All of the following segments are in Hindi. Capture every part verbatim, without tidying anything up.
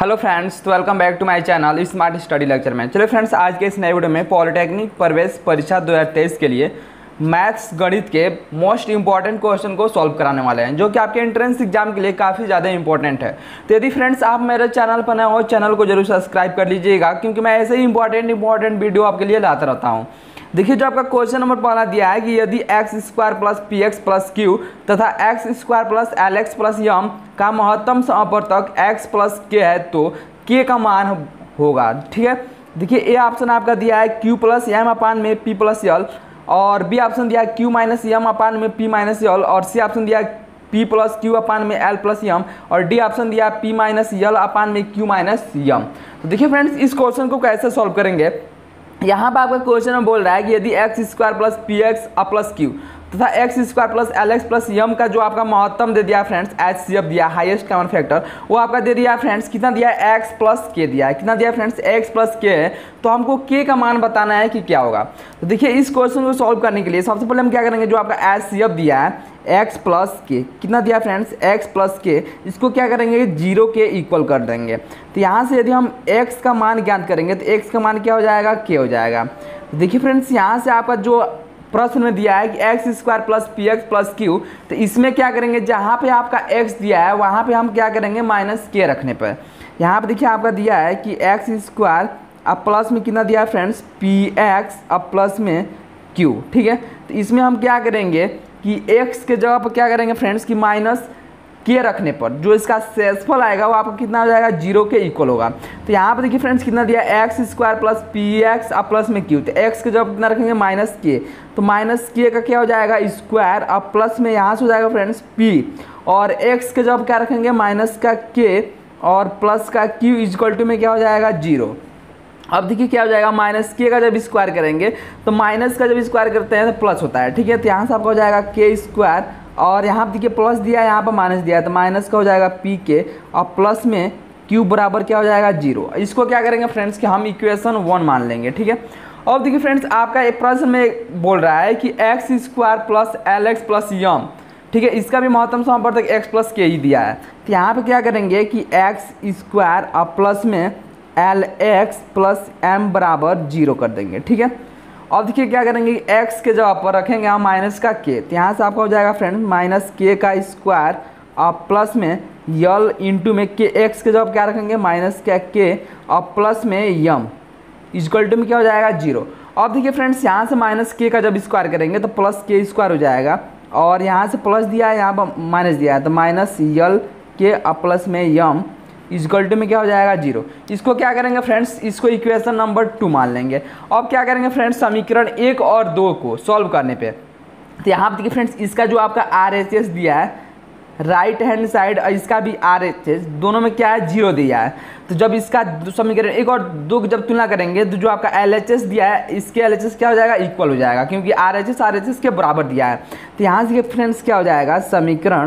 हेलो फ्रेंड्स, तो welcome back to my channel smart study lecture में। चलिए फ्रेंड्स, आज के इस नए वीडियो में पॉलिटेक्निक प्रवेश परीक्षा दो हज़ार तेईस के लिए मैथ्स गणित के मोस्ट इंपॉर्टेंट क्वेश्चन को सॉल्व कराने वाले हैं, जो कि आपके एंट्रेंस एग्जाम के लिए काफ़ी ज़्यादा इंपॉर्टेंट है। तो यदि फ्रेंड्स आप मेरे चैनल पर नए हो, चैनल को जरूर सब्सक्राइब कर लीजिएगा, क्योंकि मैं ऐसे ही इंपॉर्टेंट इंपॉर्टेंट वीडियो आपके लिए लाता रहता हूँ। देखिए, जो आपका क्वेश्चन नंबर पहला दिया है कि यदि x square plus p x plus q तथा x square plus l x plus m का महत्तम समावर्तक एक्स प्लस के है, तो के का मान होगा। ठीक है, देखिए ए ऑप्शन आपका दिया है क्यू प्लस एम अपान में पी प्लस यल, और बी ऑप्शन दिया है क्यू माइनस एम अपान में पी माइनस यल, और सी ऑप्शन दिया है पी प्लस क्यू अपान में एल प्लस यम, और डी ऑप्शन दिया है पी माइनस यल अपान में क्यू माइनस यम। तो देखिए फ्रेंड्स, इस क्वेश्चन को कैसे सॉल्व करेंगे। यहाँ पर आपका क्वेश्चन में बोल रहा है कि यदि x square plus p x a plus q तथा x square plus l x plus m का जो आपका महत्तम दे दिया फ्रेंड्स, एच सी एफ दिया, हाईएस्ट कॉमन फैक्टर, वो आपका दे दिया फ्रेंड्स, कितना दिया है, एक्स प्लस के दिया है। कितना दिया फ्रेंड्स, एक्स प्लस के है। तो हमको के का मान बताना है कि क्या होगा। तो देखिए, इस क्वेश्चन को सॉल्व करने के लिए सबसे पहले हम क्या करेंगे, जो आपका एच सी एफ दिया है x प्लस के, कितना दिया फ्रेंड्स, x प्लस के, इसको क्या करेंगे, जीरो के इक्वल कर देंगे। तो यहाँ से यदि हम x का मान ज्ञात करेंगे तो x का मान क्या हो जाएगा, k हो जाएगा। तो देखिए फ्रेंड्स, यहाँ से आपका जो प्रश्न में दिया है कि x square plus p x plus q, तो इसमें क्या करेंगे, जहाँ पे आपका x दिया है वहाँ पे हम क्या करेंगे, माइनस के रखने पर। यहाँ पे देखिए आपका दिया है कि एक्स स्क्वायर अब प्लस में कितना दिया है फ्रेंड्स, पी एक्स अब प्लस में क्यू। ठीक है, तो इसमें हम क्या करेंगे कि x के जगह पर क्या करेंगे फ्रेंड्स, कि माइनस के रखने पर जो इसका शेषफल आएगा वो आपको कितना हो जाएगा, जीरो के इक्वल होगा। तो यहाँ पर देखिए फ्रेंड्स, कितना दिया है, x square plus p x अब प्लस में क्यू, तो x के जगह कितना रखेंगे, माइनस के, तो माइनस के का क्या हो जाएगा, स्क्वायर अब प्लस में यहाँ से हो जाएगा फ्रेंड्स p, और x के जगह क्या रखेंगे, माइनस का k, और प्लस का q इक्वल टू में क्या हो जाएगा, जीरो। अब देखिए क्या हो जाएगा, माइनस के का जब स्क्वायर करेंगे तो माइनस का जब स्क्वायर करते हैं तो प्लस होता है। ठीक है, तो यहाँ से आपका हो जाएगा के स्क्वायर, और यहाँ पर देखिए प्लस दिया है, यहाँ पर माइनस दिया है, तो माइनस का हो जाएगा पी के, और प्लस में क्यू बराबर क्या हो जाएगा, जीरो। इसको क्या करेंगे फ्रेंड्स कि हम इक्वेशन वन मान लेंगे। ठीक है, अब देखिए फ्रेंड्स, आपका एक प्रश्न में बोल रहा है कि x square plus l x plus m, ठीक है, इसका भी महत्तम समावर्तक एक्स प्लस के ही दिया है। तो यहाँ पर क्या करेंगे कि एक्स स्क्वायर और प्लस में एल एक्स प्लस एम बराबर जीरो कर देंगे। ठीक है, अब देखिए क्या करेंगे, एक्स के जगह पर रखेंगे हम माइनस का के, तो यहाँ से आपका हो जाएगा फ्रेंड माइनस के का स्क्वायर और प्लस में यल इंटू में के, एक्स के जगह क्या रखेंगे, माइनस का के, और प्लस में यम इक्वल टू में क्या हो जाएगा, जीरो। अब देखिए फ्रेंड्स, यहाँ से माइनस के का जब स्क्वायर करेंगे तो प्लस के स्क्वायर हो जाएगा, और यहाँ से प्लस दिया है, यहाँ पर माइनस दिया है, तो माइनस यल के और प्लस में यम इक्वल टू में क्या हो जाएगा, जीरो। इसको क्या करेंगे फ्रेंड्स, इसको इक्वेशन नंबर टू मान लेंगे। अब क्या करेंगे फ्रेंड्स, समीकरण एक और दो को सॉल्व करने पे, तो यहाँ पर देखिए फ्रेंड्स, इसका जो आपका आर एच एस दिया है राइट हैंड साइड, और इसका भी आर एच एस, दोनों में क्या है, जीरो दिया है। तो जब इसका समीकरण एक और दो की जब तुलना करेंगे तो जो आपका एल एच एस दिया है, इसके एल एच एस क्या हो जाएगा, इक्वल हो जाएगा, क्योंकि R H S R H S के बराबर दिया है। तो यहाँ से फ्रेंड्स क्या हो जाएगा, समीकरण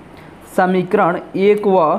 समीकरण एक व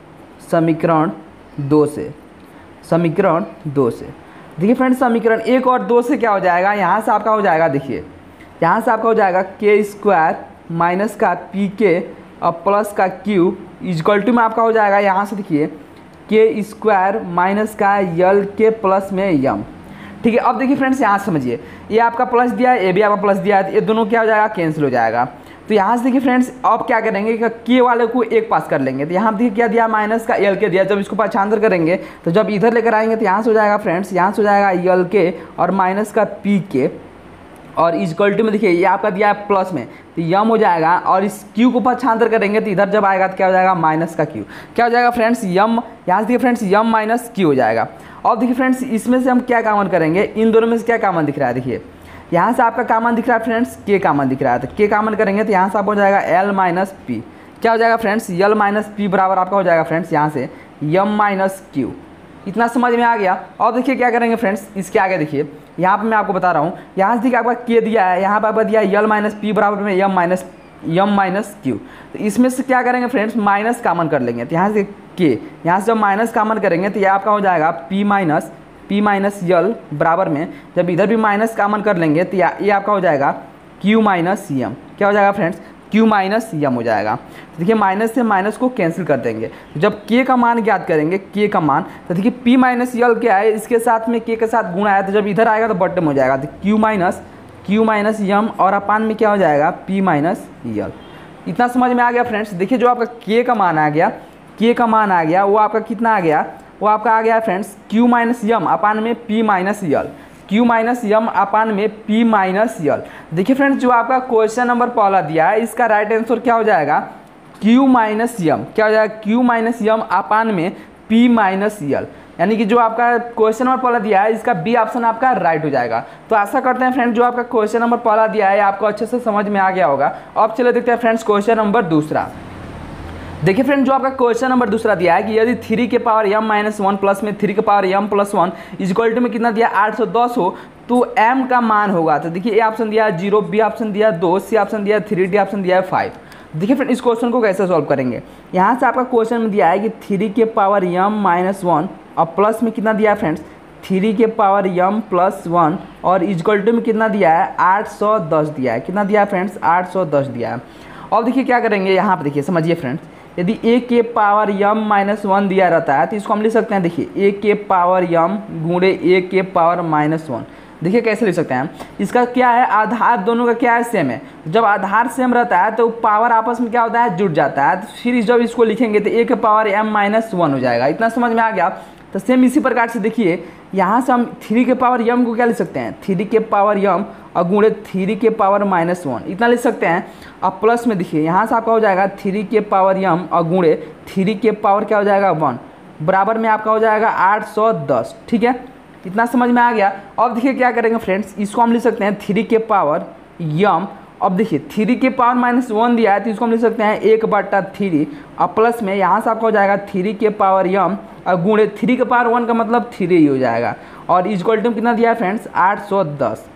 समीकरण दो से समीकरण दो से देखिए फ्रेंड्स, समीकरण एक और दो से क्या हो जाएगा, यहाँ से आपका हो जाएगा, देखिए यहाँ से आपका हो जाएगा के स्क्वायर माइनस का पी के और प्लस का क्यू इक्वल टू में आपका हो जाएगा, यहाँ से देखिए के स्क्वायर माइनस का यल के प्लस में यम। ठीक है, अब देखिए फ्रेंड्स, यहाँ समझिए, ये आपका प्लस दिया है, ये भी आपका प्लस दिया है, ये दोनों क्या हो जाएगा, कैंसिल हो जाएगा। तो यहाँ से देखिए फ्रेंड्स, अब क्या करेंगे कि के वाले को एक पास कर लेंगे। तो यहाँ देखिए क्या दिया, माइनस का यल के दिया, जब इसको पक्षांतर करेंगे तो जब इधर लेकर आएंगे तो यहाँ से हो जाएगा फ्रेंड्स, यहाँ से हो जाएगा यल के और माइनस का पी के, और इक्वल टू में देखिए ये आपका दिया है प्लस में, तो यम हो जाएगा, और इस क्यू को पक्षांतर करेंगे तो इधर जब आएगा तो क्या हो जाएगा, माइनस का क्यू, क्या हो जाएगा फ्रेंड्स, यम। यहाँ से देखिए फ्रेंड्स, यम माइनस क्यू हो जाएगा। और देखिए फ्रेंड्स, इसमें से हम क्या कॉमन करेंगे, इन दोनों में से क्या कॉमन दिख रहा है, देखिए यहाँ से आपका कॉमन दिख रहा है फ्रेंड्स, के कॉमन दिख रहा है, तो के कॉमन करेंगे तो यहाँ से आपको हो जाएगा एल माइनस पी, क्या हो जाएगा फ्रेंड्स, यल माइनस पी बराबर आपका हो जाएगा फ्रेंड्स, यहाँ से यम माइनस क्यू। इतना समझ में आ गया। और देखिए क्या करेंगे फ्रेंड्स, इसके आगे देखिए, यहाँ पर मैं आपको बता रहा हूँ, यहाँ से देखिए आपका के दिया है, यहाँ पर आपका दिया है यल माइनस पी बराबर में m minus m minus q. तो इसमें से क्या करेंगे फ्रेंड्स, माइनस कॉमन कर लेंगे, तो यहाँ से के, यहाँ से जब माइनस कॉमन करेंगे तो ये आपका हो जाएगा p minus p minus l बराबर में, जब इधर भी माइनस कॉमन कर लेंगे तो ये आपका हो जाएगा क्यू माइनस यम। क्या हो जाएगा फ्रेंड्स, क्यू माइनस यम हो जाएगा। तो देखिए माइनस से माइनस को कैंसिल कर देंगे। जब के का मान ज्ञात करेंगे, के का मान, तो देखिए पी माइनस यल क्या है, इसके साथ में के के साथ गुणा है, तो जब इधर आएगा तो बॉटम हो जाएगा। तो q minus q minus m और अपान में क्या हो जाएगा, पी माइनस यल। इतना समझ में आ गया फ्रेंड्स। देखिए जो आपका के का मान आ गया, के का मान आ गया वो आपका कितना आ गया, वो आपका आ गया फ्रेंड्स क्यू माइनस यम अपान में p minus l, q minus m अपान में पी माइनस यल। देखिए फ्रेंड्स जो आपका क्वेश्चन नंबर पहला दिया है इसका राइट आंसर क्या हो जाएगा, क्यू माइनस यम, क्या हो जाएगा, क्यू माइनस यम अपान में पी माइनस यल। यानी कि जो आपका क्वेश्चन नंबर पहला दिया है इसका बी ऑप्शन आपका राइट हो जाएगा। तो आशा करते हैं फ्रेंड्स जो आपका क्वेश्चन नंबर पहला दिया है आपको अच्छे से समझ में आ गया होगा। अब चले देखते हैं फ्रेंड्स क्वेश्चन नंबर दूसरा। देखिए फ्रेंड जो आपका क्वेश्चन नंबर दूसरा दिया है कि यदि थ्री के power m minus one plus में थ्री के power m plus one equal to में कितना दिया, आठ सौ दस हो, तो एम का मान होगा। तो देखिए ए ऑप्शन दिया है जीरो, बी ऑप्शन दिया है दो, सी ऑप्शन दिया है थ्री, डी ऑप्शन दिया है फाइव। देखिए फ्रेंड इस क्वेश्चन को कैसे सॉल्व करेंगे। यहाँ से आपका क्वेश्चन में दिया है कि थ्री के पावर एम माइनस वन और प्लस में कितना दिया है फ्रेंड्स, थ्री के पावर एम प्लस वन और इक्वल टू में कितना दिया है, आठ सौ दस दिया है। कितना दिया है फ्रेंड्स, आठ सौ दस दिया है। और देखिए क्या करेंगे यहाँ पर, देखिए समझिए फ्रेंड्स, यदि ए के पावर यम माइनस वन दिया रहता है तो इसको हम लिख सकते हैं, देखिए ए के पावर यम गुणे ए के पावर माइनस वन। देखिए कैसे लिख सकते हैं, इसका क्या है, आधार दोनों का क्या है, सेम है। जब आधार सेम रहता है तो पावर आपस में क्या होता है, जुड़ जाता है। तो फिर जब इसको लिखेंगे तो ए के पावर एम माइनस वन हो जाएगा। इतना समझ में आ गया। तो सेम इसी प्रकार से देखिए यहाँ से हम थ्री के पावर यम को क्या लिख सकते हैं, थ्री के पावर यम और गुणे थ्री के पावर माइनस वन, इतना लिख सकते हैं। अब प्लस में देखिए यहाँ से आपका हो जाएगा थ्री के पावर यम और गुणे थ्री के पावर क्या हो जाएगा, वन, बराबर में आपका हो जाएगा आठ सौ दस। ठीक है, इतना समझ में आ गया। अब देखिए क्या करेंगे फ्रेंड्स, इसको हम लिख सकते हैं थ्री के पावर यम। अब देखिए थ्री के पावर माइनस वन दिया है तो इसको हम लिख सकते हैं एक बट्टा थ्री और प्लस में यहाँ से आपका हो जाएगा थ्री के पावर यम और गुणे थ्री के पावर वन का मतलब थ्री ही हो जाएगा। और इक्वल टू कितना दिया है फ्रेंड्स, आठ सौ दस।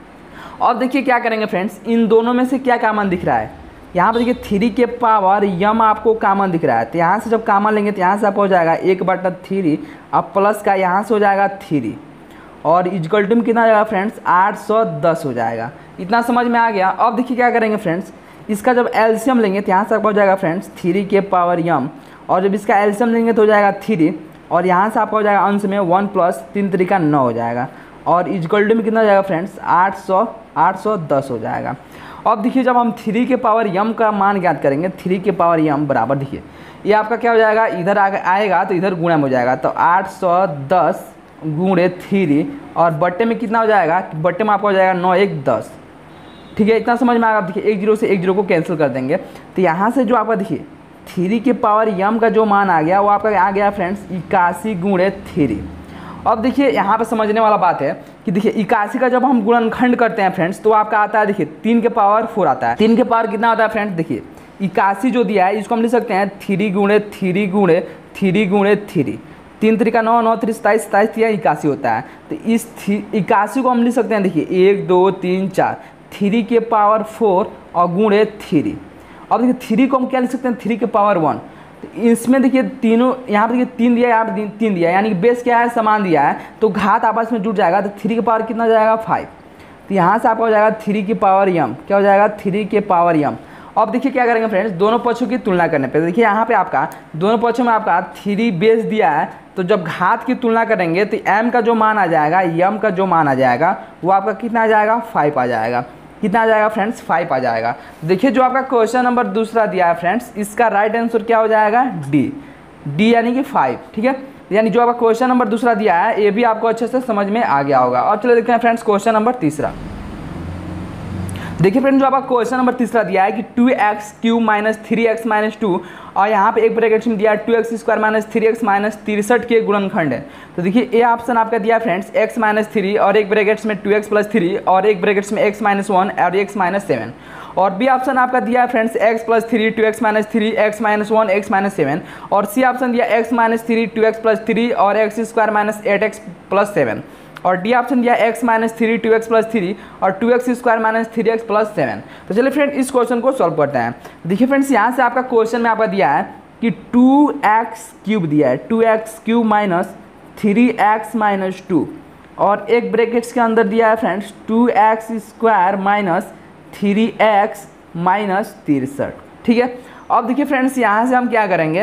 अब देखिए क्या करेंगे फ्रेंड्स, इन दोनों में से क्या कॉमन दिख रहा है, यहाँ पर देखिए थ्री के पावर यम आपको कॉमन दिख रहा है। तो यहाँ से जब कॉमन लेंगे तो यहाँ से आपको हो जाएगा एक बट्टा थ्री अब प्लस का यहाँ से हो जाएगा थ्री और इक्वल टू में कितना हो जाएगा फ्रेंड्स, आठ सौ दस हो जाएगा। इतना समझ में आ गया। अब देखिए क्या करेंगे फ्रेंड्स, इसका जब एलसीएम लेंगे तो यहाँ से आपको हो जाएगा फ्रेंड्स थ्री के पावर यम और जब इसका एलसीएम लेंगे तो हो जाएगा थ्री और यहाँ से आपका हो जाएगा अंश में वन प्लस तीन तरीका नौ हो जाएगा और इक्वल टू में कितना हो जाएगा फ्रेंड्स, आठ सौ आठ सौ दस हो जाएगा। अब देखिए जब हम थ्री के पावर यम का मान ज्ञात करेंगे, थ्री के पावर यम बराबर देखिए ये आपका क्या हो जाएगा, इधर आएगा तो इधर गुणा में हो जाएगा। तो आठ सौ दस गुणे थ्री और बट्टे में कितना हो जाएगा, बट्टे में आपका हो जाएगा नौ एक दस। ठीक है, इतना समझ में आएगा। देखिए एक जीरो से एक जीरो को कैंसिल कर देंगे तो यहाँ से जो आपका देखिए थ्री के पावर यम का जो मान आ गया वो आपका आ गया फ्रेंड्स इक्यासी गुणे थ्री। अब देखिए यहाँ पे समझने वाला बात है कि देखिए इक्यासी का जब हम गुणनखंड करते हैं फ्रेंड्स तो आपका आता है देखिए तीन के पावर फोर आता है। तीन के पावर कितना आता है फ्रेंड्स, देखिए इक्यासी जो दिया है इसको हम लिख सकते हैं थ्री गुणे थ्री गुणे थ्री गुणे थ्री, तीन तरीका नौ, नौ थ्री सताईस, सताईस या इक्यासी होता है। तो इस इक्यासी को हम लिख सकते हैं देखिए एक दो तीन चार, थ्री के पावर फोर और गुणे थ्री। अब देखिए थ्री को हम क्या लिख सकते हैं, थ्री के पावर वन। तो इसमें देखिए तीनों यहाँ पर देखिए तीन दिया, यहाँ पर तीन दिया, यानी कि बेस क्या है, समान दिया है तो घात आपस में जुड़ जाएगा। तो थ्री के पावर कितना हो जाएगा, फाइव। तो यहाँ से आपका हो जाएगा थ्री की पावर यम, क्या हो जाएगा, थ्री के पावर यम। अब देखिए क्या करेंगे फ्रेंड्स, दोनों पक्षों की तुलना करने पे देखिए यहाँ पे आपका दोनों पक्षों में आपका थ्री बेस दिया है तो जब घात की तुलना करेंगे तो m का जो मान आ जाएगा, यम का जो मान आ जाएगा वो आपका कितना आ जाएगा, फाइव आ जाएगा। कितना आ जाएगा फ्रेंड्स, फाइव आ जाएगा। देखिए जो आपका क्वेश्चन नंबर दूसरा दिया है फ्रेंड्स इसका राइट आंसर क्या हो जाएगा, डी, डी यानी कि फाइव। ठीक है, यानी जो आपका क्वेश्चन नंबर दूसरा दिया है ये भी आपको अच्छे से समझ में आ गया होगा। अब चलो देखते हैं फ्रेंड्स क्वेश्चन नंबर तीसरा। देखिए फ्रेंड जो आपका क्वेश्चन नंबर तीसरा दिया है कि two x cube minus three x minus two और यहाँ पे एक ब्रैकेट में दिया है two x square minus three x minus तिरसठ के गुणनखंड है। तो देखिए ए ऑप्शन आपका दिया है फ्रेंड्स एक्स माइनस थ्री और एक ब्रैकेट्स में टू एक्स प्लस थ्री और एक ब्रैकेट्स में एक्स माइनस वन और एक्स माइनस सेवन और बी ऑप्शन आपका दिया है friends x plus three two x minus three x minus one x minus seven और सी ऑप्शन दिया x minus three two x plus three और x square minus eight x plus seven और डी ऑप्शन दिया x minus three two x plus three और two x square minus three x plus seven. तो चलिए फ्रेंड इस क्वेश्चन को सॉल्व करते हैं। देखिए फ्रेंड्स यहाँ से आपका क्वेश्चन में आपका दिया है कि टू एक्स क्यूब दिया है, two x cube minus three x minus two और एक ब्रैकेट्स के अंदर दिया है friends two x square minus three x minus तिरसठ। ठीक है, अब देखिए फ्रेंड्स यहाँ से हम क्या करेंगे,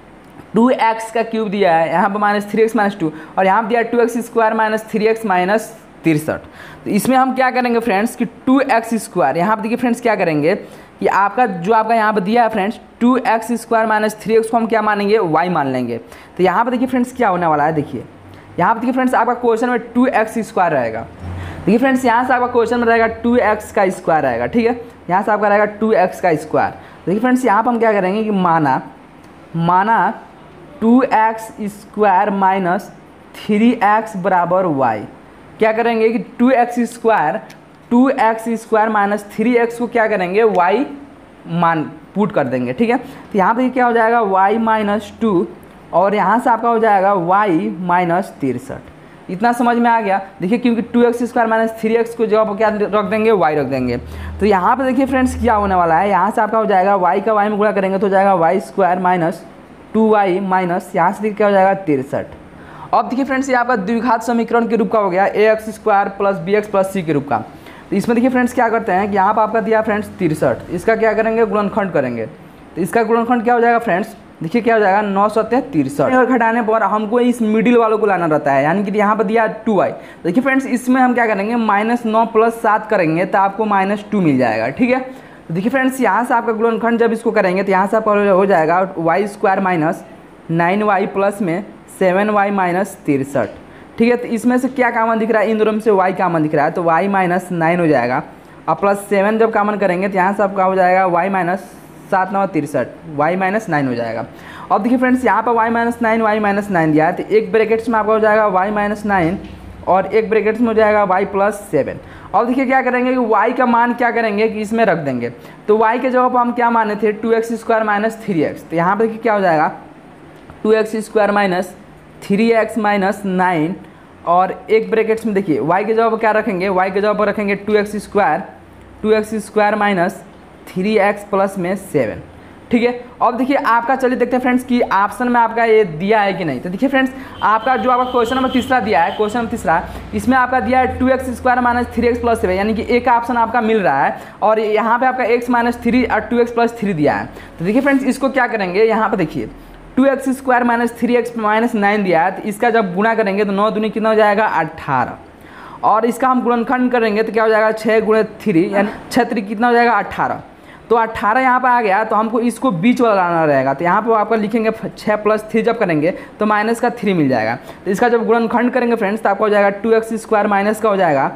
टू एक्स का क्यूब दिया है, यहाँ पर minus three x minus two, और यहाँ पर दिया two x square minus three x minus तिरसठ। तो इसमें हम क्या करेंगे फ्रेंड्स कि टू एक्स स्क्वायर, यहाँ पर देखिए फ्रेंड्स क्या करेंगे कि आपका जो आपका यहाँ पर दिया है friends two x square minus three x को हम क्या मानेंगे, वाई मान लेंगे। तो यहाँ पर देखिए फ्रेंड्स क्या होने वाला है, देखिए यहाँ पर देखिए फ्रेंड्स आपका क्वेश्चन में टू एक्स स्क्वायर रहेगा। देखिए फ्रेंड्स यहाँ से आपका क्वेश्चन में रहेगा टू एक्स का स्क्वायर रहेगा। ठीक है, यहाँ से आपका रहेगा टू एक्स का स्क्वायर। देखिए फ्रेंड्स यहाँ पर हम क्या करेंगे कि माना माना two x square minus three x बराबर वाई, क्या करेंगे कि two x square two x square minus three x को क्या करेंगे, वाई मान पुट कर देंगे। ठीक है, तो यहाँ पे क्या हो जाएगा वाई माइनस टू, और यहाँ से आपका हो जाएगा वाई माइनस तिरसठ। इतना समझ में आ गया। देखिए क्योंकि two x square minus three x को जवाब क्या रख देंगे, वाई रख देंगे। तो यहाँ पे देखिए फ्रेंड्स क्या होने वाला है, यहाँ से आपका हो जाएगा वाई का वाई में गुणा करेंगे तो हो जाएगा y square minus two y minus यहाँ से देखिए क्या हो जाएगा तिरसठ। अब देखिए फ्रेंड्स ये आपका द्विघात समीकरण के रूप का हो गया, a x square plus b x plus c के रूप का। तो इसमें देखिए फ्रेंड्स क्या करते हैं कि यहाँ पर आपका दिया फ्रेंड्स तिरसठ, इसका क्या करेंगे गुणनखंड करेंगे। तो इसका गुणनखंड क्या हो जाएगा फ्रेंड्स, देखिए क्या हो जाएगा नौ सत्य तिरसठ। और घटाने पर हमको इस मिडिल वालों को लाना रहता है, यानी कि यहाँ पर दिया टू आई। देखिए फ्रेंड्स इसमें हम क्या करेंगे माइनस नौ प्लस सात करेंगे तो आपको माइनस टू मिल जाएगा। ठीक है, तो देखिए फ्रेंड्स यहाँ से आपका गुणनखंड जब इसको करेंगे तो यहाँ से आपका हो जाएगा y square minus nine y plus में सेवन वाई माइनस तिरसठ। ठीक है, तो इसमें से क्या कॉमन दिख रहा है, इन दोनों में से y कॉमन दिख रहा है तो y माइनस नाइन हो जाएगा, और प्लस सेवन जब कॉमन करेंगे तो यहाँ से आपका हो जाएगा y माइनस सात नौ तिरसठ, वाई माइनस नाइन हो जाएगा। अब देखिए फ्रेंड्स यहाँ पर y minus nine y minus nine दिया है, तो एक ब्रैकेट्स में आपका हो जाएगा y माइनस नाइन और एक ब्रैकेट्स में हो जाएगा y प्लस सेवन। अब देखिए क्या करेंगे कि y का मान क्या करेंगे कि इसमें रख देंगे। तो y के जवाब हम क्या माने थे two x square minus three x, तो यहाँ पर देखिए क्या हो जाएगा two x square minus three x minus nine, और एक ब्रैकेट्स में देखिए y के जवाब क्या रखेंगे, y के जवाब पर रखेंगे two x square two x square minus three x plus में सेवन। ठीक है, अब देखिए आपका चलिए देखते हैं फ्रेंड्स कि ऑप्शन में आपका ये दिया है कि नहीं। तो देखिए फ्रेंड्स आपका जो आपका क्वेश्चन नंबर तीसरा दिया है, क्वेश्चन नंबर तीसरा इसमें आपका दिया है two x square minus three x plus seven, यानी कि एक ऑप्शन आपका मिल रहा है, और यहाँ पे आपका एक्स माइनस थ्री और टू एक्स प्लस थ्री दिया है। तो देखिए फ्रेंड्स इसको क्या करेंगे, यहाँ पर देखिए two x square minus three x minus nine दिया है, तो इसका जब गुणा करेंगे तो नौ दूनी कितना हो जाएगा अट्ठारह, और इसका हम गुणनखंड करेंगे तो क्या हो जाएगा छः गुणे थ्री, यानी छः थ्री कितना हो जाएगा अट्ठारह। तो अट्ठारह यहाँ पर आ गया, तो हमको इसको बीच वाला लाना रहेगा। तो यहाँ पर आपका लिखेंगे छः प्लस थ्री जब करेंगे तो माइनस का थ्री मिल जाएगा। तो इसका जब गुणनखंड करेंगे फ्रेंड्स तो आपका हो जाएगा टू एक्स स्क्वायर माइनस का हो जाएगा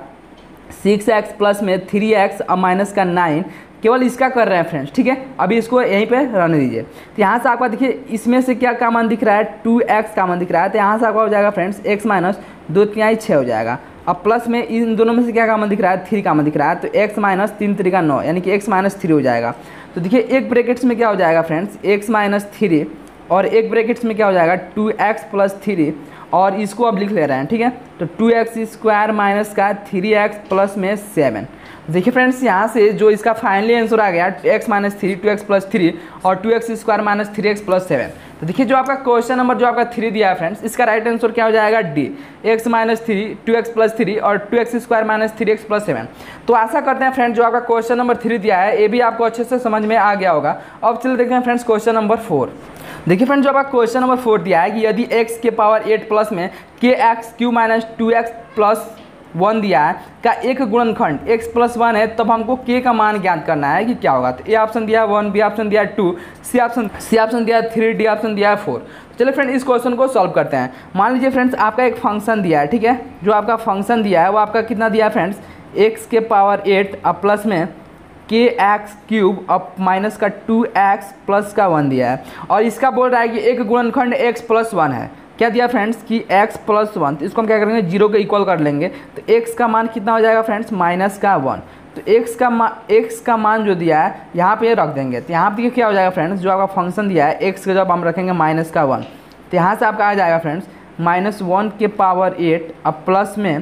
सिक्स एक्स प्लस में थ्री एक्स और माइनस का नाइन, केवल इसका कर रहे हैं फ्रेंड्स। ठीक है, अभी इसको यहीं पे रहने दीजिए। तो यहाँ से आपका देखिए इसमें से क्या कॉमन दिख रहा है टू एक्स कॉमन दिख रहा है, तो यहाँ से आपका हो जाएगा फ्रेंड्स एक्स माइनस दो तिहाई छः हो जाएगा, अब प्लस में इन दोनों में से क्या कॉमन दिख रहा है थ्री कॉमन दिख रहा है, तो एक्स माइनस तीन तरीका नौ, यानी कि एक्स माइनस थ्री हो जाएगा। तो देखिए एक ब्रैकेट्स में क्या हो जाएगा फ्रेंड्स एक्स माइनस थ्री, और एक ब्रैकेट्स में क्या हो जाएगा टू एक्स प्लस थ्री, और इसको अब लिख ले रहे हैं। ठीक है, तो टू एक्स स्क्वायर माइनस का थ्री एक्स प्लस में सेवन। देखिए फ्रेंड्स यहाँ से जो इसका फाइनली आंसर आ गया x minus three two x plus three और two x square minus three x plus seven. तो देखिए जो आपका क्वेश्चन नंबर जो आपका थ्री दिया है फ्रेंड्स, इसका राइट आंसर क्या हो जाएगा D, x minus three two x plus three और two x square minus three x plus seven. तो आशा करते हैं फ्रेंड्स जो आपका क्वेश्चन नंबर थ्री दिया है ये भी आपको अच्छे से समझ में आ गया होगा। अब चलिए देखते हैं फ्रेंड्स क्वेश्चन नंबर फोर। देखिए फ्रेंड्स जो आपका क्वेश्चन नंबर फोर दिया है कि यदि x के पावर एट प्लस में के x cube minus two x plus one दिया है का एक गुणनखंड x प्लस वन है, तब हमको k का मान ज्ञात करना है कि क्या होगा। तो ए ऑप्शन दिया है वन, बी ऑप्शन दिया है two, C option C option दिया है थ्री, डी ऑप्शन दिया है फोर। चलिए फ्रेंड इस क्वेश्चन को सॉल्व करते हैं। मान लीजिए फ्रेंड्स आपका एक फंक्शन दिया है, ठीक है, जो आपका फंक्शन दिया है वो आपका कितना दिया है फ्रेंड्स x के पावर एट अब प्लस में के एक्स क्यूब अब माइनस का टू एक्स प्लस का वन दिया है, और इसका बोल रहा है कि एक गुणनखंड x प्लस वन है। क्या दिया फ्रेंड्स कि x प्लस वन, तो इसको हम क्या करेंगे जीरो के इक्वल कर लेंगे, तो x का मान कितना हो जाएगा फ्रेंड्स माइनस का वन। तो x का मान x का मान जो दिया है यहाँ पे रख देंगे, तो यहाँ पे क्या हो जाएगा फ्रेंड्स जो आपका फंक्शन दिया है x का जब हम रखेंगे माइनस का वन, तो यहाँ से आपका आ जाएगा फ्रेंड्स माइनस वन के पावर एट अब प्लस में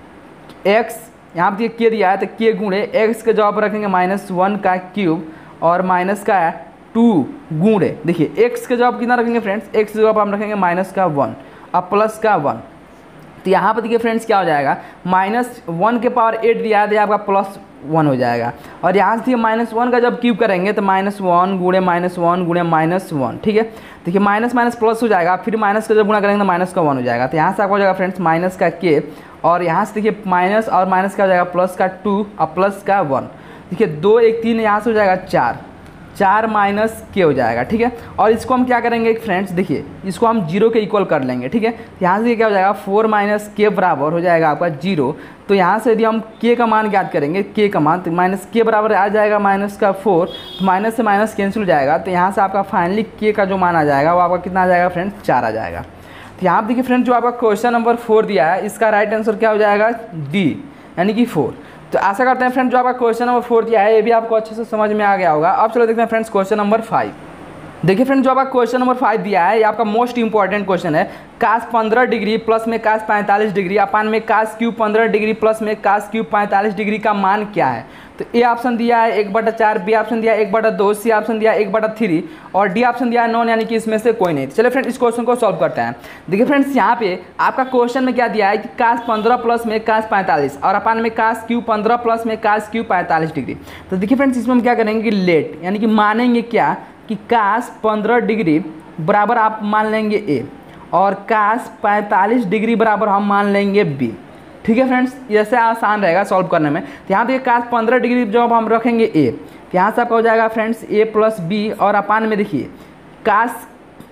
x, यहाँ पे के दिया है तो के गुणे x के जवाब रखेंगे माइनस वन का क्यूब और माइनस का टू गुणे, देखिए x के जवाब कितना रखेंगे फ्रेंड्स x के जवाब हम रखेंगे माइनस का वन अब प्लस का वन। तो यहाँ पर देखिए फ्रेंड्स क्या हो जाएगा माइनस वन के पावर एट दिया है आपका प्लस वन हो जाएगा। और यहाँ से माइनस वन का जब क्यूब करेंगे तो माइनस वन गुणे माइनस वन गुणे माइनस वन, ठीक है। देखिए माइनस माइनस प्लस हो जाएगा, फिर माइनस का जब गुणा करेंगे तो माइनस का वन हो जाएगा। तो यहाँ से आपको हो जाएगा फ्रेंड्स माइनस का के, और यहाँ से देखिए माइनस और माइनस का हो जाएगा प्लस का टू और प्लस का वन। देखिए दो एक तीन, यहाँ से हो जाएगा चार, चार माइनस के हो जाएगा, ठीक है। और इसको हम क्या करेंगे फ्रेंड्स, देखिए इसको हम जीरो के इक्वल कर लेंगे, ठीक है। यहाँ से क्या हो जाएगा फोर माइनस के बराबर हो जाएगा आपका जीरो। तो यहाँ से यदि हम के का मान ज्ञात करेंगे, के का मान, तो माइनस के बराबर आ जाएगा माइनस का फोर, तो माइनस से माइनस कैंसिल हो जाएगा। तो यहाँ से आपका फाइनली के का जो मान आ जाएगा वो आपका कितना आ जाएगा फ्रेंड्स, चार आ जाएगा। तो यहाँ पर देखिए फ्रेंड्स जो आपका क्वेश्चन नंबर फोर दिया है इसका राइट आंसर क्या हो जाएगा, डी यानी कि फोर। तो आशा करते हैं फ्रेंड्स जो आपका क्वेश्चन नंबर फोर दिया है ये भी आपको अच्छे से समझ में आ गया होगा। अब चलो देखते हैं फ्रेंड्स क्वेश्चन नंबर फाइव। देखिए फ्रेंड्स जो आपका क्वेश्चन नंबर फाइव दिया है ये आपका मोस्ट इंपॉर्टेंट क्वेश्चन है। कास पंद्रह डिग्री प्लस में कास पैंतालीस डिग्री अपान में कास क्यूब पंद्रह डिग्री प्लस में कास क्यूब पैंतालीस डिग्री का मान क्या है। तो ए ऑप्शन दिया है एक बटा चार, बी ऑप्शन दिया है एक बटा दो, सी ऑप्शन दिया है एक बटा थ्री और डी ऑप्शन दिया है नॉन, यानी कि इसमें से कोई नहीं। चलिए फ्रेंड्स इस क्वेश्चन को सॉल्व करते हैं। देखिए फ्रेंड्स यहाँ पे आपका क्वेश्चन में क्या दिया है कि कास पंद्रह प्लस में कास पैंतालीस और अपान में कास क्यूब पंद्रह प्लस में कास क्यूब पैंतालीस डिग्री। तो देखिए फ्रेंड्स इसमें हम क्या करेंगे कि लेट यानी कि मानेंगे क्या कि कास पंद्रह डिग्री बराबर आप मान लेंगे ए और कास पैंतालीस डिग्री बराबर हम मान लेंगे बी, ठीक है फ्रेंड्स। ऐसे आसान रहेगा सॉल्व करने में। तो यहाँ पे कास पंद्रह डिग्री जब हम रखेंगे ए, तो यहाँ से आपका हो जाएगा फ्रेंड्स ए प्लस बी और अपान में देखिए कास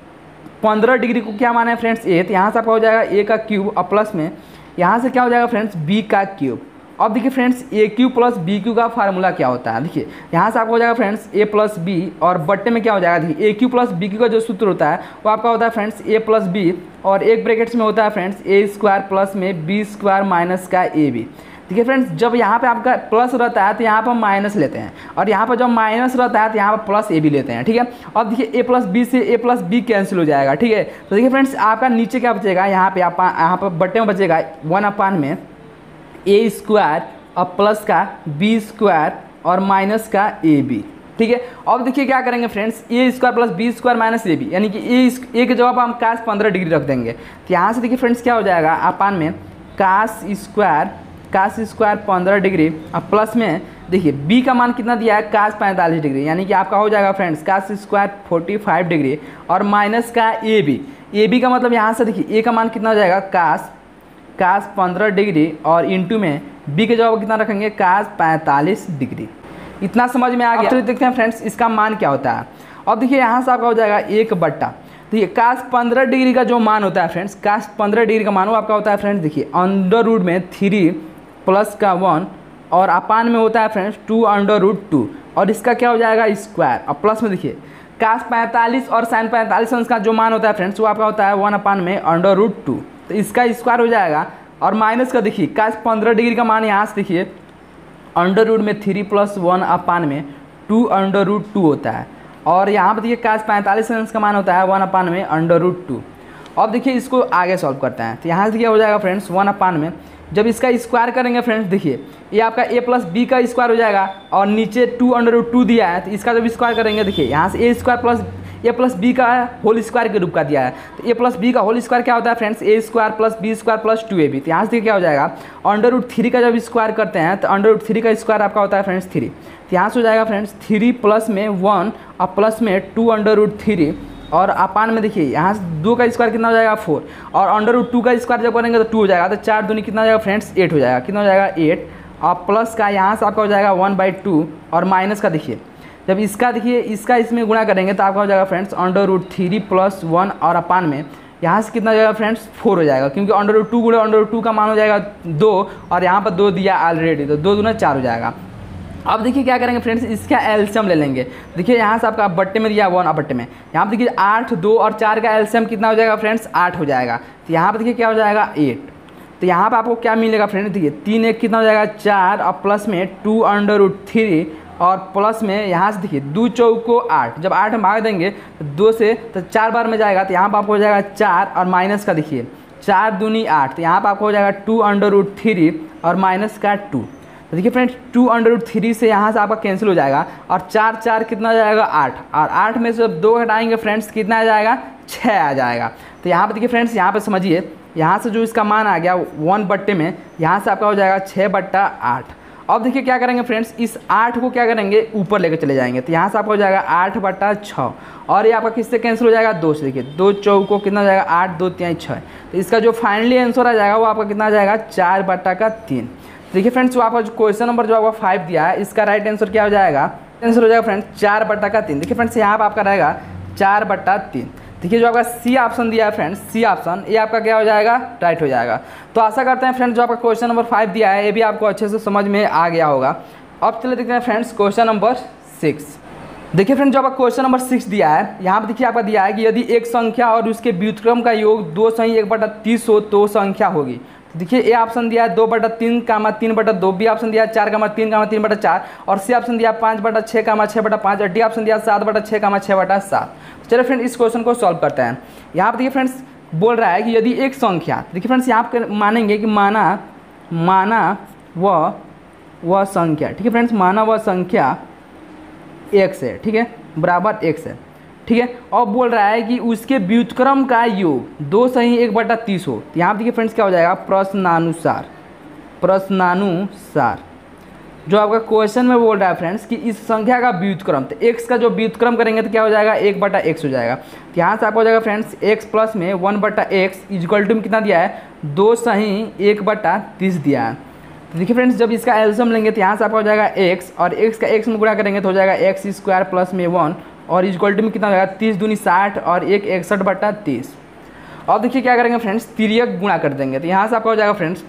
पंद्रह डिग्री को क्या माना है फ्रेंड्स ए, तो यहाँ से आपका हो जाएगा ए का क्यूब और प्लस में यहाँ से क्या हो जाएगा फ्रेंड्स बी का क्यूब। अब देखिए friends A cube plus B cube का फार्मूला क्या होता है, देखिए यहाँ से आपको हो जाएगा फ्रेंड्स ए प्लस बी और बट्टे में क्या हो जाएगा, देखिए A cube plus B cube का जो सूत्र होता है वो आपका होता है फ्रेंड्स ए प्लस बी और एक ब्रैकेट्स में होता है फ्रेंड्स ए स्क्वायर प्लस में बी स्क्वायर माइनस का ए बी। देखिए फ्रेंड्स जब यहाँ पे आपका प्लस रहता है तो यहाँ पर माइनस लेते हैं और यहाँ पर जब माइनस रहता है तो यहाँ पर प्लस ए बी लेते हैं, ठीक है। अब देखिए ए प्लस बी से ए प्लस बी कैंसिल हो जाएगा, ठीक है। तो देखिए फ्रेंड्स आपका नीचे क्या बचेगा, यहाँ पे आप यहाँ पर बट्टे में बचेगा वन अपान में ए स्क्वायर और प्लस का बी स्क्वायर और माइनस का ए बी, ठीक है। अब देखिए क्या करेंगे friends A square plus B square minus A B यानी कि ए ए के जवाब हम कास पंद्रह डिग्री रख देंगे। तो यहाँ से देखिए फ्रेंड्स क्या हो जाएगा अपान में कास स्क्वायर कास स्क्वायर पंद्रह डिग्री और प्लस में देखिए बी का मान कितना दिया है कास पैंतालीस डिग्री यानी कि आपका हो जाएगा friends cos square forty five degree और माइनस का ए बी। ए बी का मतलब यहाँ से देखिए ए का मान कितना हो जाएगा कास कास पंद्रह डिग्री और इंटू में बी के जवाब कितना रखेंगे कास पैंतालीस डिग्री। इतना समझ में आ गया। तो देखते हैं फ्रेंड्स इसका मान क्या होता है। अब देखिए यहाँ से आपका हो जाएगा एक बट्टा, देखिए कास पंद्रह डिग्री का जो मान होता है फ्रेंड्स कास पंद्रह डिग्री का मान वो आपका होता है फ्रेंड्स देखिए अंडर रूट में थ्री प्लस का वन और अपान में होता है friends two under root two और इसका क्या हो जाएगा स्क्वायर और प्लस में देखिए कास पैंतालीस और साइन पैंतालीस का जो मान होता है फ्रेंड्स वो आपका होता है वन अपान में अंडर रूट टू, तो इसका स्क्वायर हो जाएगा और माइनस का देखिए कास पंद्रह डिग्री का मान यहाँ से देखिए अंडर रूट में थ्री प्लस वन अपान में टू अंडर रूट टू होता है और यहाँ पर देखिए कास पैंतालीस का मान होता है वन अपान में अंडर रूट टू। अब देखिए इसको आगे सॉल्व करते हैं। तो यहाँ से क्या हो जाएगा फ्रेंड्स वन अपान में जब इसका स्क्वायर करेंगे फ्रेंड्स देखिए ये आपका a प्लस बी का स्क्वायर हो जाएगा और नीचे टू अंडर रूट टू दिया है तो इसका जब स्क्वायर करेंगे देखिए यहाँ से A square plus A plus B का होल स्क्वायर के रूप का दिया है। तो ए प्लस बी का होल स्क्वायर क्या होता है friends A square plus B square plus two A B. तो यहाँ से क्या हो जाएगा अंडर रूट थ्री का जब स्क्वायर करते हैं तो अंडर रूट थ्री का स्क्वायर आपका होता है फ्रेंड्स थ्री। तो यहाँ से हो जाएगा फ्रेंड्स थ्री प्लस में वन और प्लस में टू अंडर रूट थ्री और अपान में देखिए यहाँ से दो का स्क्वायर कितना हो जाएगा फोर और अंडर रूट टू का स्क्वायर जब करेंगे तो टू हो जाएगा तो चार दूनी कितना हो जाएगा फ्रेंड्स एट हो जाएगा, कितना हो जाएगा एट और प्लस का यहाँ से आपका हो जाएगा वन बाई टू और माइनस का देखिए जब इसका देखिए इसका इसमें गुणा करेंगे तो आपका हो जाएगा friends under root three plus one और अपान में यहाँ से कितना हो जाएगा फ्रेंड्स फोर हो जाएगा क्योंकि अंडर रूट टू गुणे अंडर रूट टू का मान हो जाएगा दो और यहाँ पर दो दिया ऑलरेडी तो दो दूना चार हो जाएगा। अब देखिए क्या करेंगे फ्रेंड्स इसका एलसीएम ले लेंगे। देखिए यहाँ से आपका बट्टे में दिया वन और बट्टे में यहाँ पर देखिए आठ दो और चार का एलसीएम कितना हो जाएगा फ्रेंड्स आठ हो जाएगा। तो यहाँ पर देखिए क्या हो जाएगा एट। तो यहाँ पर आपको क्या मिलेगा फ्रेंड्स देखिए तीन एक कितना हो जाएगा चार और प्लस में टू अंडर रूट थ्री और प्लस में यहाँ से देखिए दो चौको आठ जब आठ में भाग देंगे तो दो से तो चार बार में जाएगा तो यहाँ पर आपको हो जाएगा चार और माइनस का देखिए चार दूनी आठ तो यहाँ पर आपको हो जाएगा टू अंडर रूट थ्री और माइनस का टू। तो देखिए friends two under root three से यहाँ से आपका कैंसिल हो जाएगा और चार चार कितना हो जाएगा आठ और आठ में से जब दो हटाएंगे फ्रेंड्स कितना आ जाएगा छः आ जाएगा। तो यहाँ पर देखिए फ्रेंड्स यहाँ पर समझिए यहाँ से जो इसका मान आ गया वन बट्टे में यहाँ से आपका हो जाएगा छः बट्टा आठ अब देखिए क्या करेंगे फ्रेंड्स, इस आठ को क्या करेंगे ऊपर लेकर चले जाएंगे, तो यहाँ से आपका हो जाएगा आठ बटा छः, और ये आपका किससे कैंसिल हो जाएगा, दो से। देखिए दो चौको कितना हो जाएगा आठ, दो तिहाई छः, तो इसका जो फाइनली आंसर आ जाएगा वो आपका कितना आ जाएगा चार बटा का तीन। देखिए फ्रेंड्स जो आपका क्वेश्चन नंबर जो आपका फाइव दिया है इसका राइट आंसर क्या हो जाएगा, आंसर हो जाएगा फ्रेंड्स चार बटा का तीन। देखिए फ्रेंड्स यहाँ पर आपका रहेगा चार बटा तीन। देखिए जो आपका सी ऑप्शन दिया है फ्रेंड्स, सी ऑप्शन ये आपका क्या हो जाएगा, राइट हो जाएगा। तो आशा करते हैं फ्रेंड्स जो आपका क्वेश्चन नंबर फाइव दिया है ये भी आपको अच्छे से समझ में आ गया होगा। अब चले देखते हैं फ्रेंड्स क्वेश्चन नंबर सिक्स। देखिए फ्रेंड्स जो आपका क्वेश्चन नंबर सिक्स दिया है, यहाँ पर देखिए आपका दिया है कि यदि एक संख्या और उसके व्युत्क्रम का योग दो सही एक बटा तीस हो तो संख्या होगी। तो देखिए ए ऑप्शन दिया है दो बटा तीन कामा तीन बटा दो, बी ऑप्शन दिया है चार कामा तीन कामा तीन बटा चार, और सी ऑप्शन दिया पाँच बटा छः कामा छः बटा पाँच, और डी ऑप्शन दिया सात बटा छः कामा छः बटा सात। चलिए फ्रेंड इस क्वेश्चन को सॉल्व करते हैं। यहाँ पर देखिए फ्रेंड्स बोल रहा है कि यदि एक संख्या, देखिए फ्रेंड्स यहाँ पर मानेंगे कि माना माना वह वह संख्या, ठीक है फ्रेंड्स, माना वह संख्या एक्स है, ठीक है, बराबर एक्स है, ठीक है। और बोल रहा है कि उसके व्युत्क्रम का योग दो सही एक बटा तीस हो। तो यहाँ देखिए फ्रेंड्स क्या हो जाएगा, प्रश्नानुसार, प्रश्नानुसार जो आपका क्वेश्चन में बोल रहा है फ्रेंड्स कि इस संख्या का व्युत्क्रम, तो एक्स का जो व्युत्क्रम करेंगे तो क्या हो जाएगा एक बटा एक्स हो जाएगा। तो यहाँ से आपको हो जाएगा फ्रेंड्स एक्स प्लस में वन बटा एक्स इक्वल टू में कितना दिया है, दो सही एक बटा तीस दिया है। तो देखिए फ्रेंड्स जब इसका एल्सियम लेंगे तो यहाँ से आपका हो जाएगा एक्स, और एक्स का एक्स में गुणा करेंगे तो हो जाएगा एक्स स्क्वायर प्लस में वन, और इक्वल टू में कितना हो जाएगा तीस दूनी साठ, और एक इकसठ बटा तीस। अब देखिए क्या करेंगे फ्रेंड्स, तिर्यक गुणा कर देंगे, तो यहाँ से आपका हो जाएगा फ्रेंड्स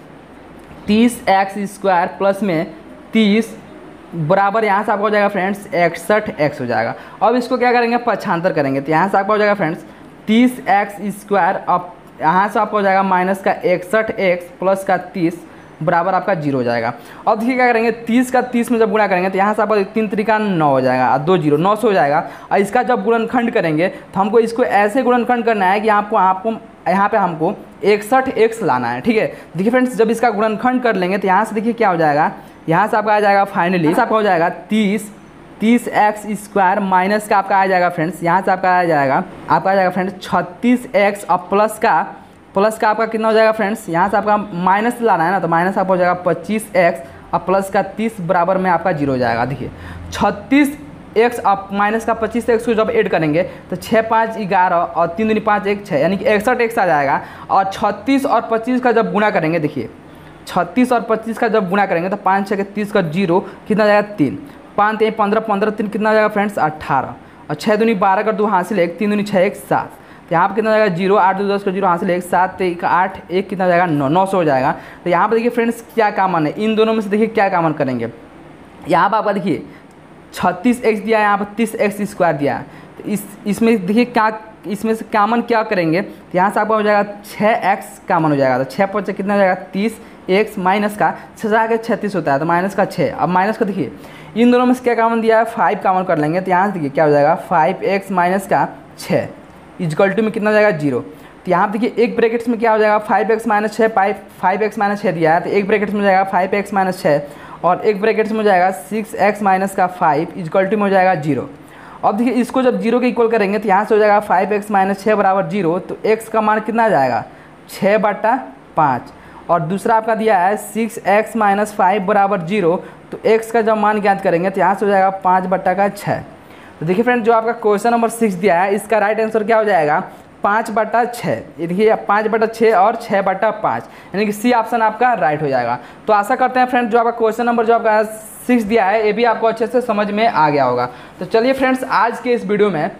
तीस एक्स स्क्वायर प्लस में तीस बराबर यहाँ से आपका हो जाएगा फ्रेंड्स इकसठ एक्स हो जाएगा। अब इसको क्या करेंगे, पक्षांतर करेंगे, तो यहाँ से आपका हो जाएगा फ्रेंड्स तीस एक्स स्क्वायर, अब यहाँ से आपका हो जाएगा माइनस का इकसठ एक्स प्लस का तीस बराबर आपका जीरो हो जाएगा। अब देखिए क्या करेंगे, तीस का तीस में जब गुणा करेंगे तो यहाँ से आपका तीन तरीका नौ हो जाएगा, और दो जीरो नौ सौ हो जाएगा। और इसका जब गुणनखंड करेंगे तो हमको इसको ऐसे गुणनखंड करना है कि आपको आपको यहाँ पे हमको इकसठ एक्स लाना है, ठीक है। देखिए फ्रेंड्स जब इसका गुणनखंड कर लेंगे तो यहाँ से देखिए क्या हो जाएगा, यहाँ से आपका आ जाएगा फाइनली आपका हो जाएगा तीस तीस एक्स स्क्वायर माइनस का आपका आ जाएगा फ्रेंड्स, यहाँ से आपका आ जाएगा आपका आ जाएगा फ्रेंड्स छत्तीस एक्स, और प्लस का प्लस का आपका कितना हो जाएगा फ्रेंड्स, यहाँ से आपका माइनस लाना है ना, तो माइनस आपका हो जाएगा पच्चीस एक्स, और प्लस का तीस बराबर में आपका जीरो हो जाएगा। देखिए छत्तीस एक्स अब माइनस का पच्चीस एक्स को जब ऐड करेंगे तो छः पाँच ग्यारह, और तीन दूनी पाँच एक छः, यानी कि इकसठ एक्स आ जाएगा। और छत्तीस और पच्चीस का जब गुणा करेंगे, देखिए छत्तीस और पच्चीस का जब गुणा करेंगे तो पाँच छः के तीस का जीरो कितना जाएगा तीन, पाँच तीन पंद्रह, पंद्रह तीन कितना जाएगा फ्रेंड्स अट्ठारह, और छः दूनी बारह कर दो हासिल एक, तीन दूनी छः एक सात, तो यहाँ पर कितना जाएगा जीरो, आठ दो दस का जीरो हासिल एक, सात एक आठ एक कितना जाएगा नौ, नौ सौ हो जाएगा। तो यहाँ पर देखिए फ्रेंड्स क्या कॉमन है, इन दोनों में से देखिए क्या कॉमन करेंगे। यहाँ पर आपका देखिए छत्तीस एक्स दिया है, यहाँ पर तीस एक्स स्क्वायर दिया है, तो इस इसमें देखिए क्या इसमें से कॉमन क्या करेंगे, तो यहाँ से आपका हो जाएगा छः एक्स कॉमन हो जाएगा, तो छः पच्चीस कितना हो जाएगा तीस एक्स माइनस का छः जाकर छत्तीस होता है, तो माइनस का छः। अब माइनस का देखिए इन दोनों में से क्या कॉमन दिया है, फाइव कॉमन कर लेंगे, तो यहाँ से देखिए क्या हो जाएगा फाइव एक्स माइनस का छः इक्वल टू में कितना हो जाएगा जीरो। तो यहाँ पर देखिए एक ब्रैकेट्स में क्या हो जाएगा फाइव एक्स माइनस छः, फाइव फाइव एक्स माइनस छः दिया है, तो एक ब्रैकेट्स में हो जाएगा फाइव एक्स माइनस छः, और एक ब्रैकेट्स में हो जाएगा सिक्स एक्स माइनस का फाइव इक्वल टू में हो जाएगा जीरो। अब देखिए इसको जब जीरो के इक्वल करेंगे तो यहाँ से हो जाएगा फाइव एक्स माइनस छः बराबर जीरो, तो एक्स का मान कितना आ जाएगा छः बटा पाँच, और दूसरा आपका दिया है सिक्स एक्स माइनस फाइव बराबर जीरो, तो एक्स का जब मान ज्ञात करेंगे तो यहाँ से हो जाएगा पाँच बटा का छः। तो देखिए फ्रेंड जो आपका क्वेश्चन नंबर सिक्स दिया है इसका राइट आंसर क्या हो जाएगा पाँच बटा छः, ये देखिए पाँच बटा छः और छः बटा पाँच, यानी कि सी ऑप्शन आपका राइट हो जाएगा। तो आशा करते हैं फ्रेंड जो आपका क्वेश्चन नंबर जो आपका सिक्स दिया है ये भी आपको अच्छे से समझ में आ गया होगा। तो चलिए फ्रेंड्स आज के इस वीडियो में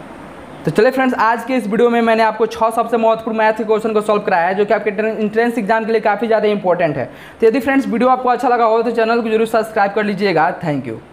तो चलिए फ्रेंड्स आज के इस वीडियो में मैंने आपको छह सबसे महत्वपूर्ण मैथ के क्वेश्चन को सॉल्व कराया है जो कि आपके एंट्रेंस एग्जाम के लिए काफ़ी ज़्यादा इंपॉर्टेंट है। तो यदि फ्रेंड्स वीडियो आपको अच्छा लगा हो तो चैनल को जरूर सब्सक्राइब कर लीजिएगा। Thank you.